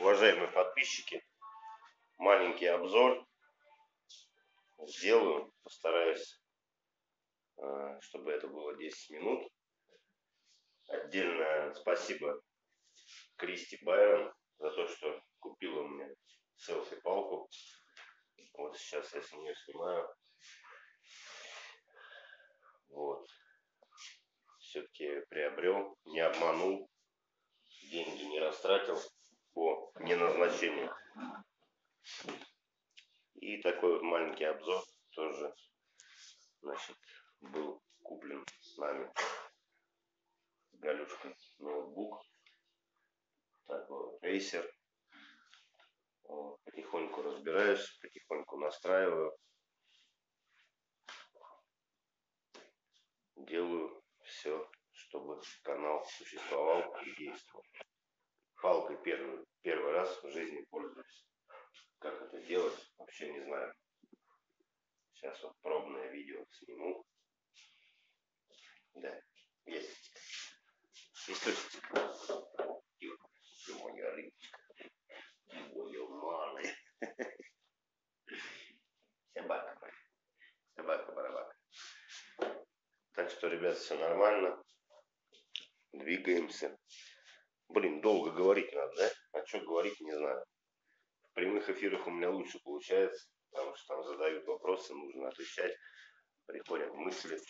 Уважаемые подписчики, маленький обзор сделаю. Постараюсь, чтобы это было 10 минут. Отдельное спасибо Кристи Байрон за то, что купила мне селфи-палку. Вот сейчас я с нее снимаю. Вот. Все-таки приобрел, не обманул, деньги не растратил по неназначению. И такой вот маленький обзор тоже, значит, был куплен с нами с Галюшкой ноутбук. Такой вот Acer. Вот, потихоньку разбираюсь, потихоньку настраиваю. Делаю все, чтобы канал существовал и действовал. Палкой первый раз в жизни пользуюсь. Как это делать, вообще не знаю. Сейчас вот пробное видео сниму. Да, есть. Источник. Моя рыбочка. Моя малая. Собака моя. Собака-барабака. Так что, ребят, все нормально. Двигаемся. Блин, долго говорить надо, да? А что говорить, не знаю. В прямых эфирах у меня лучше получается, потому что там задают вопросы, нужно отвечать. Приходят мысли.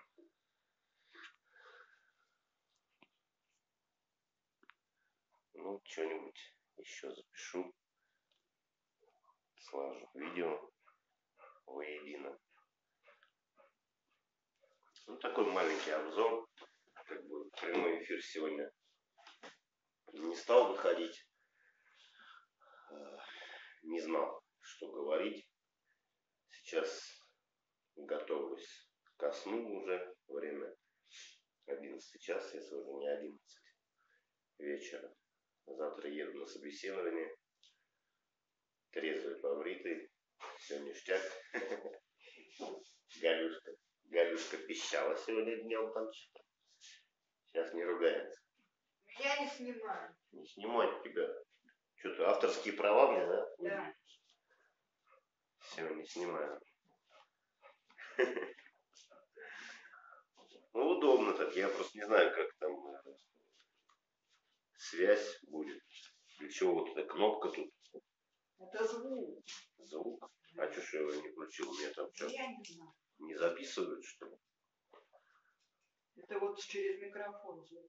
Ну, что-нибудь еще запишу. Сложу видео воедино. Ну, такой маленький обзор. Как бы прямой эфир сегодня не стал выходить. Не знал, что говорить. Сейчас готовлюсь ко сну уже. Время 11 час, если уже не 11 вечера. Завтра еду на собеседование. Трезвый, побритый. Все ништяк. Галюшка пищала сегодня днем там что-то. Сейчас не ругается. Я не снимаю. Не снимать тебя. Что-то авторские права мне, да? Да. Все, не снимаю. Ну, удобно так. Я просто не знаю, как там связь будет. Для чего вот эта кнопка тут? Это звук. Звук? А что ж я его не включил? У меня там что? Я не знаю. Не записывают, что ли? Это вот через микрофон звук.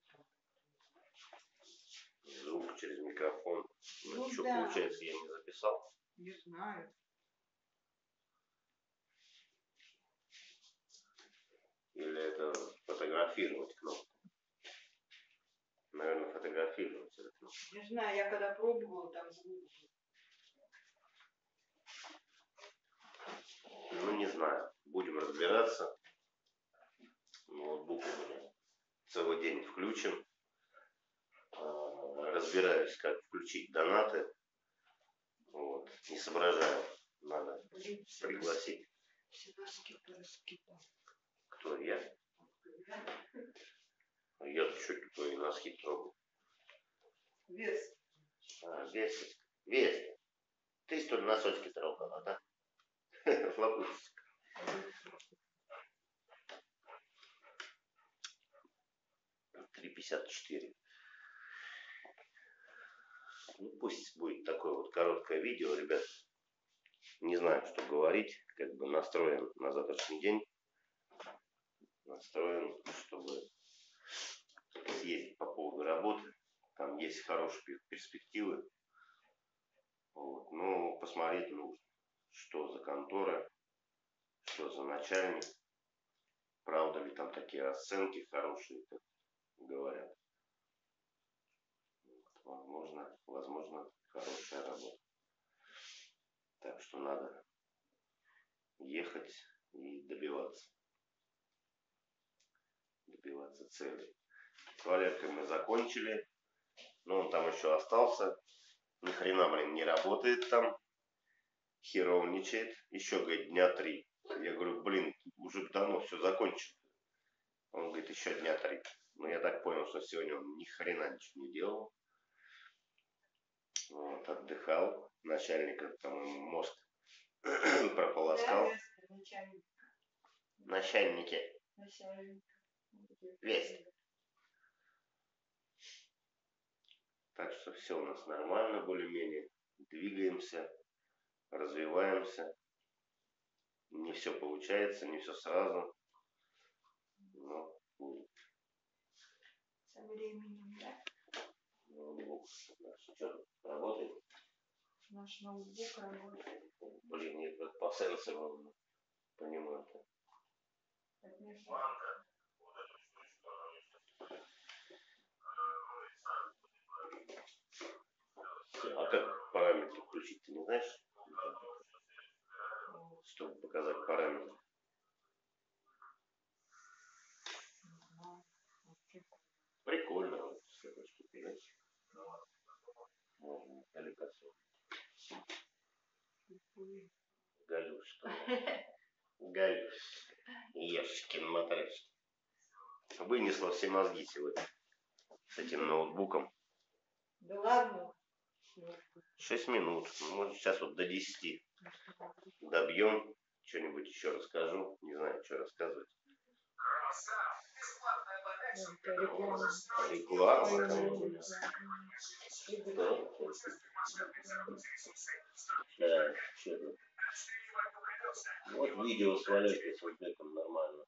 Звук через микрофон. Ну, что, да. Получается, я не записал? Не знаю. Или это фотографировать кнопку? Наверное, фотографировать эту кнопку. Не знаю, я когда пробовала, там звук. Ну, не знаю. Будем разбираться. Ноутбук у меня целый день включен. Разбираюсь, как включить донаты. Вот. Не соображаю. Надо пригласить. Все носки пораскидал. Кто я? Я-то что твои носки трогаю? Вес. Вес. Вес. Ты что ли носочки трогала, да? Лопушечка. 3,54. Ну, пусть будет такое вот короткое видео, ребят. Не знаю, что говорить. Как бы настроен на завтрашний день. Настроен, чтобы съездить по поводу работы. Там есть хорошие перспективы. Вот. Но посмотреть нужно, что за контора, что за начальник. Правда ли там такие расценки хорошие, как говорят. Возможно, хорошая работа. Так что надо ехать и добиваться цели. С Валеркой мы закончили. Но он там еще остался. Ни хрена, блин, не работает там. Херовничает. Еще, говорит, дня 3. Я говорю, блин, уже давно все закончено. Он говорит, еще дня 3. Ну, я так понял, что сегодня он ни хрена ничего не делал. Вот. отдыхал. Начальника, по-моему, мозг прополоскал. Начальники. Весь. Так что все у нас нормально, более-менее. Двигаемся, развиваемся. Не все получается, не все сразу. Но будет. Со временем, да? Ноутбук наш что, работает? Наш ноутбук работает. Блин, нет, как по сенсору понимаю. А как параметры включить, ты не знаешь? Чтобы показать параметры. Прикольно вот с этой штукой, знаешь? Можно далеко. Галюшка. Галюш. Ешкин матрешки. Вынесла все мозги сегодня с этим ноутбуком. Да ладно. 6 минут. Ну, может, сейчас вот до 10 добьем. Что-нибудь еще расскажу. Не знаю, что рассказывать. Реклама. Да, что-то. Вот видео с Валеркой Сулбеком нормально.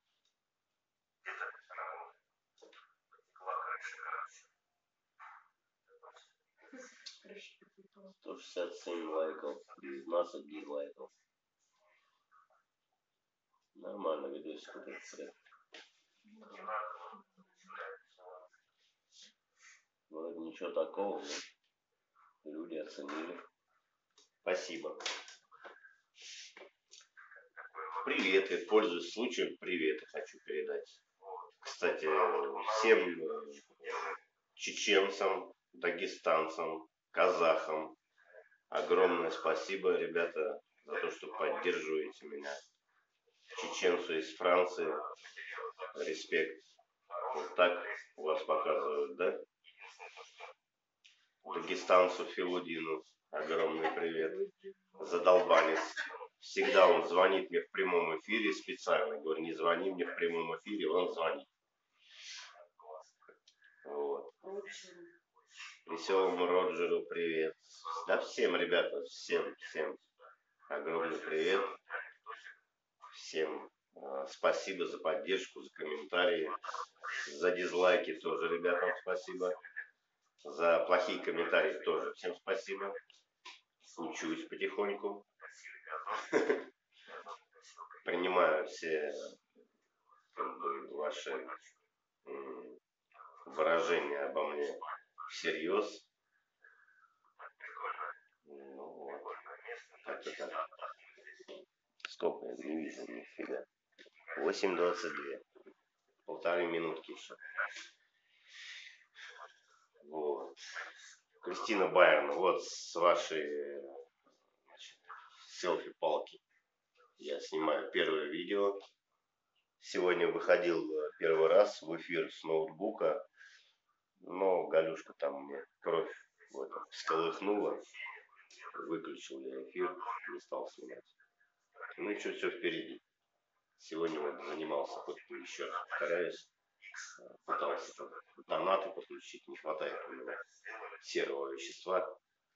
167 лайков, 19 дизлайков. Нормально, видосик вот этот. Вроде ничего такого, но люди оценили. Спасибо. Приветы, пользуясь случаем, приветы хочу передать. Кстати, всем чеченцам, дагестанцам, казахам огромное спасибо, ребята, за то, что поддерживаете меня. Чеченцу из Франции, респект. Вот так у вас показывают, да? Дагестанцу Филудину огромный привет. Задолбались. Всегда он звонит мне в прямом эфире специально. Говорю, не звони мне в прямом эфире, он звонит. Вот. Веселому Роджеру привет. Да всем, ребята, всем огромный привет. Всем спасибо за поддержку, за комментарии, за дизлайки тоже ребятам спасибо. За плохие комментарии тоже всем спасибо. Учусь потихоньку. Принимаю все ваши выражения обо мне всерьез. Ну вот. Как-то так. Сколько я не вижу, нифига. 8:22. 1,5 минутки еще. Вот. Кристина Байерна, вот с вашей селфи-палки я снимаю первое видео. Сегодня выходил первый раз в эфир с ноутбука, но Галюшка там мне кровь всколыхнула. Выключил я эфир, не стал снимать. Ну и что, все впереди. Сегодня вот занимался, хоть еще раз повторяюсь, пытался там донаты подключить, не хватает у меня серого вещества.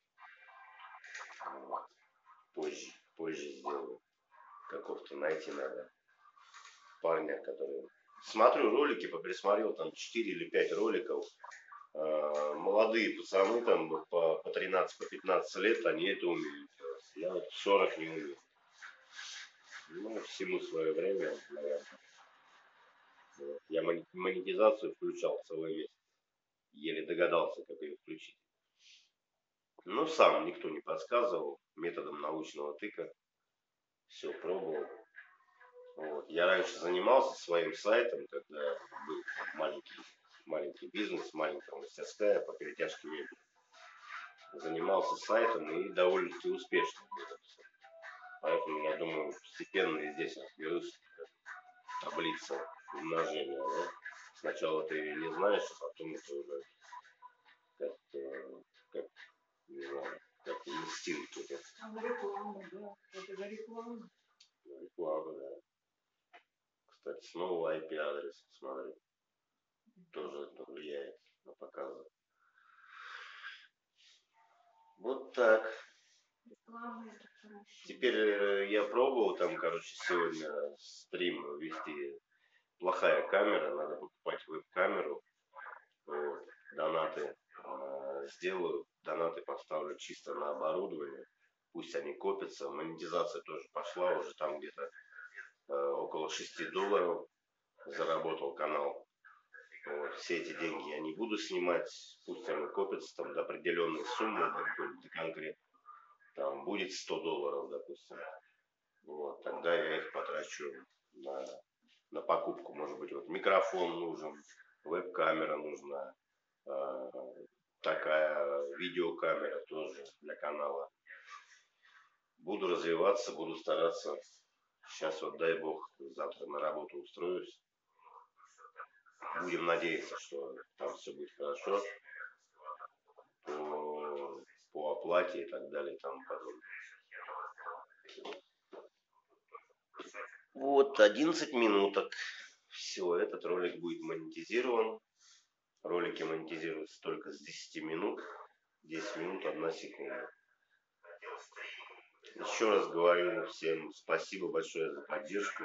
Вот. Позже сделаю. Какого-то найти надо парня, который... Смотрю ролики, поприсмотрел там 4 или 5 роликов. Молодые пацаны там по 13-15 лет, они это умеют делать. Я вот 40 не умею. Ну, всему свое время, наверное. Вот. Я монетизацию включал целый месяц. Еле догадался, как ее включить. Ну, сам никто не подсказывал. Методом научного тыка. Все пробовал. Вот. Я раньше занимался своим сайтом, когда был маленький бизнес, маленькая мастерская по перетяжке мебели. Занимался сайтом и довольно-таки успешно был. Поэтому я думаю, постепенно и здесь разберусь, как таблица умножения. Да? Сначала ты ее не знаешь, а потом это уже как не знаю, как стенки. Там реклама, да. Это за рекламу. Реклама, да. Кстати, снова IP-адрес, смотри. Тоже это влияет на показы. Вот так. Реклама это хорошо. Теперь я пробовал там, короче, сегодня стрим вести. Плохая камера, надо покупать веб-камеру. Вот. Донаты сделаю, донаты поставлю чисто на оборудование. Пусть они копятся. Монетизация тоже пошла, уже там где-то около $6 заработал канал. Вот. Все эти деньги я не буду снимать, пусть они копятся там до определенной суммы, до конкретно. Там будет $100, допустим. Вот. Тогда я их потрачу на покупку. Может быть, вот микрофон нужен, веб-камера нужна, такая видеокамера тоже для канала. Буду развиваться, буду стараться. Сейчас вот, дай бог, завтра на работу устроюсь. Будем надеяться, что там все будет хорошо по оплате и так далее и тому подобное. Вот, 11 минуток. Все, этот ролик будет монетизирован. Ролики монетизируются только с 10 минут. 10 минут 1 секунда. Еще раз говорю всем спасибо большое за поддержку.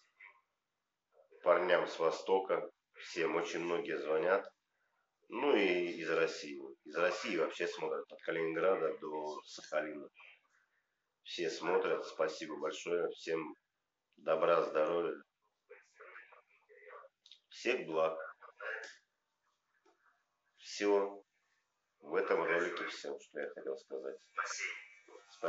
Парням с Востока. Всем очень многие звонят. Ну и из России. Из России вообще смотрят от Калининграда до Сахалина. Все смотрят. Спасибо большое. Всем добра, здоровья. Всех благ. Все. В этом ролике все, что я хотел сказать.